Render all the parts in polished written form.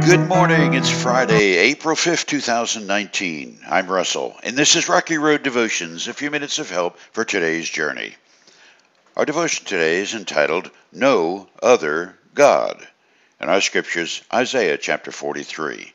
Good morning. It's Friday, April 5th, 2019. I'm Russell, and this is Rocky Road Devotions, a few minutes of help for today's journey. Our devotion today is entitled, No Other God, and our scripture is Isaiah chapter 43.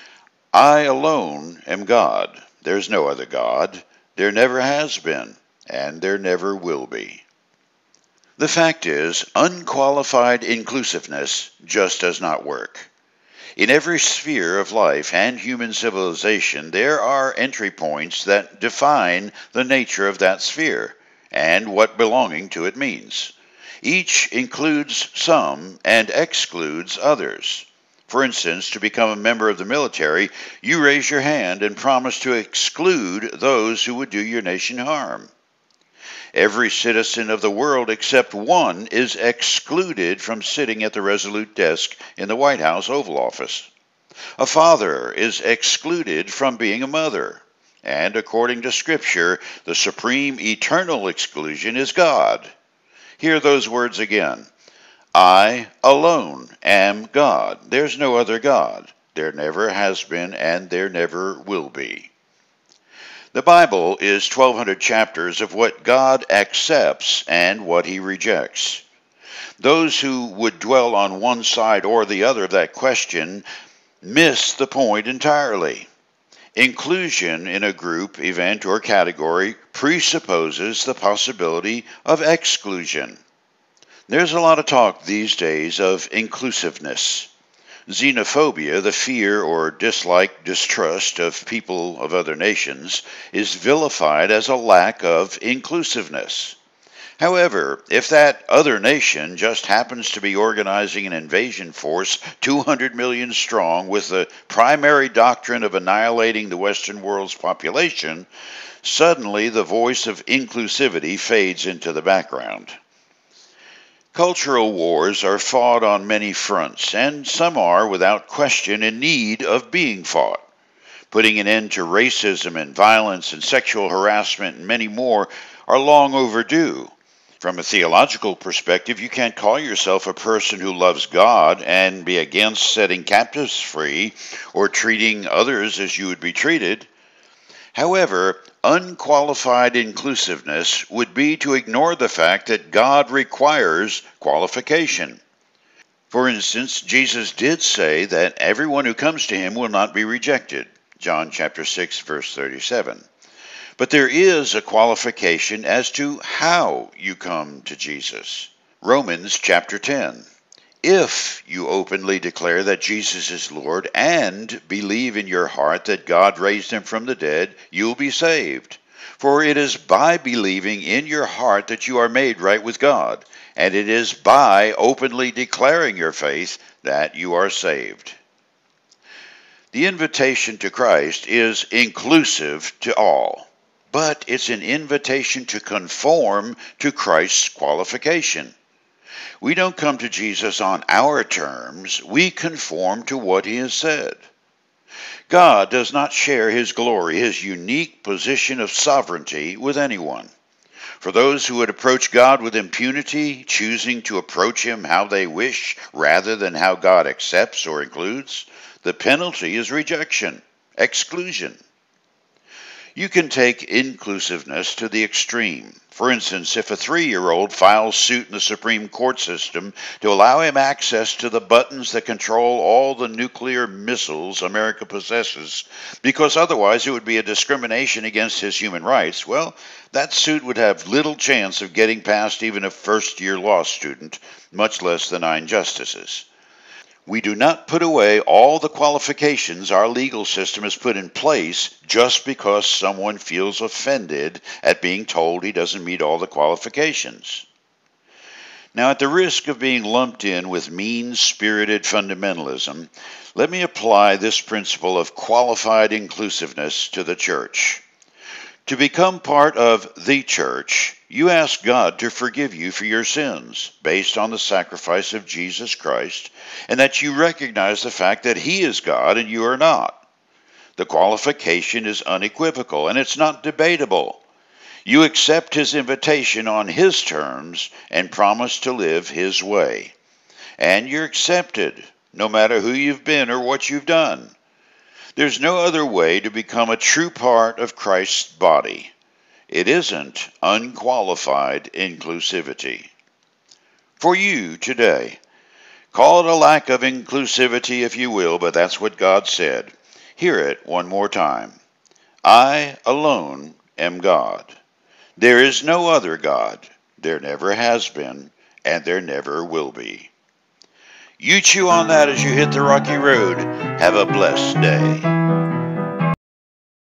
I alone am God. There's no other God. There never has been, and there never will be. The fact is, unqualified inclusiveness just does not work. In every sphere of life and human civilization, there are entry points that define the nature of that sphere and what belonging to it means. Each includes some and excludes others. For instance, to become a member of the military, you raise your hand and promise to exclude those who would do your nation harm. Every citizen of the world except one is excluded from sitting at the resolute desk in the White House Oval Office. A father is excluded from being a mother. And according to Scripture, the supreme eternal exclusion is God. Hear those words again. I alone am God. There's no other God. There never has been and there never will be. The Bible is 1,200 chapters of what God accepts and what he rejects. Those who would dwell on one side or the other of that question miss the point entirely. Inclusion in a group, event, or category presupposes the possibility of exclusion. There's a lot of talk these days of inclusiveness. Xenophobia, the fear or dislike, distrust of people of other nations, is vilified as a lack of inclusiveness. However, if that other nation just happens to be organizing an invasion force 200 million strong with the primary doctrine of annihilating the Western world's population, suddenly the voice of inclusivity fades into the background. Cultural wars are fought on many fronts, and some are, without question, in need of being fought. Putting an end to racism and violence and sexual harassment and many more are long overdue. From a theological perspective, you can't call yourself a person who loves God and be against setting captives free or treating others as you would be treated. However, unqualified inclusiveness would be to ignore the fact that God requires qualification. For instance, Jesus did say that everyone who comes to him will not be rejected. John chapter 6, verse 37. But there is a qualification as to how you come to Jesus. Romans chapter 10. If you openly declare that Jesus is Lord and believe in your heart that God raised him from the dead, you'll be saved. For it is by believing in your heart that you are made right with God, and it is by openly declaring your faith that you are saved. The invitation to Christ is inclusive to all, but it's an invitation to conform to Christ's qualification. We don't come to Jesus on our terms. We conform to what he has said. God does not share his glory, his unique position of sovereignty, with anyone. For those who would approach God with impunity, choosing to approach him how they wish rather than how God accepts or includes, the penalty is rejection, exclusion. You can take inclusiveness to the extreme. For instance, if a 3-year-old files suit in the Supreme Court system to allow him access to the buttons that control all the nuclear missiles America possesses, because otherwise it would be a discrimination against his human rights, well, that suit would have little chance of getting past even a first-year law student, much less the 9 justices. We do not put away all the qualifications our legal system has put in place just because someone feels offended at being told he doesn't meet all the qualifications. Now, at the risk of being lumped in with mean-spirited fundamentalism, let me apply this principle of qualified inclusiveness to the church. To become part of the church, you ask God to forgive you for your sins based on the sacrifice of Jesus Christ, and that you recognize the fact that he is God and you are not. The qualification is unequivocal and it's not debatable. You accept his invitation on his terms and promise to live his way. And you're accepted. no matter who you've been or what you've done. There's no other way to become a true part of Christ's body. It isn't unqualified inclusivity. For you today, call it a lack of inclusivity if you will, but that's what God said. Hear it one more time. I alone am God. There is no other God. There never has been, and there never will be. You chew on that as you hit the rocky road. Have a blessed day.